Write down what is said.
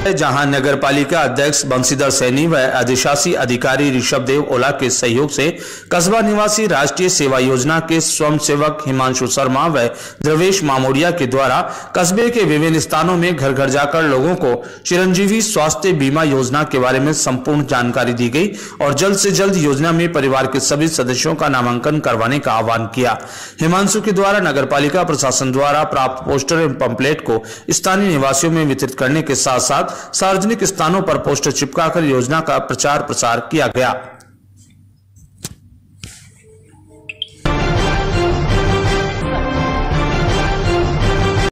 जहां नगर पालिका अध्यक्ष बंशीधर सैनी व अधिशासी अधिकारी ऋषभदेव ओला के सहयोग से कस्बा निवासी राष्ट्रीय सेवा योजना के स्वयंसेवक हिमांशु शर्मा व द्रवेश मामोडिया के द्वारा कस्बे के विभिन्न स्थानों में घर घर जाकर लोगों को चिरंजीवी स्वास्थ्य बीमा योजना के बारे में संपूर्ण जानकारी दी गई और जल्द से जल्द योजना में परिवार के सभी सदस्यों का नामांकन करवाने का आह्वान किया। हिमांशु के द्वारा नगर पालिका प्रशासन द्वारा प्राप्त पोस्टर एवं पंपलेट को स्थानीय निवासियों में वितरित करने के साथ साथ सार्वजनिक स्थानों पर पोस्टर चिपकाकर योजना का प्रचार प्रसार किया गया।